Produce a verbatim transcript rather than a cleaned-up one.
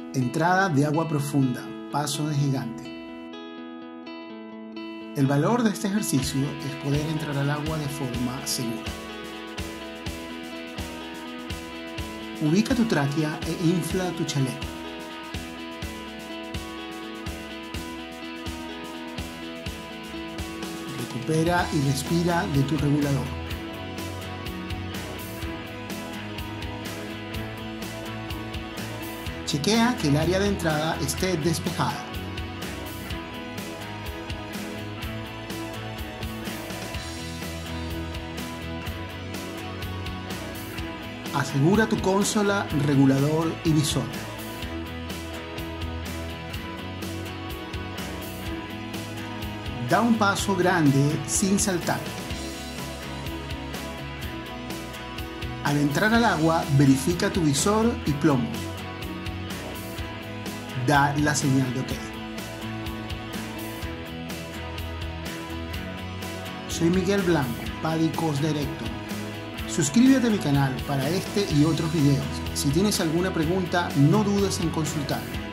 Entrada de agua profunda, paso de gigante. El valor de este ejercicio es poder entrar al agua de forma segura. Ubica tu tráquea e infla tu chaleco. Recupera y respira de tu regulador. Chequea que el área de entrada esté despejada. Asegura tu consola, regulador y visor. Da un paso grande sin saltar. Al entrar al agua, verifica tu visor y plomo. Da la señal de OK. Soy Miguel Blanco, PADI Course Director. Suscríbete a mi canal para este y otros videos. Si tienes alguna pregunta, no dudes en consultarme.